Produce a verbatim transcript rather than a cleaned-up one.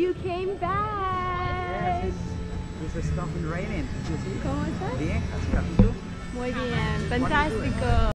You came back. Yes, it's, it's stopping raining. You see? ¿Cómo estás? Bien, así, ¿y tú? Muy bien, fantástico.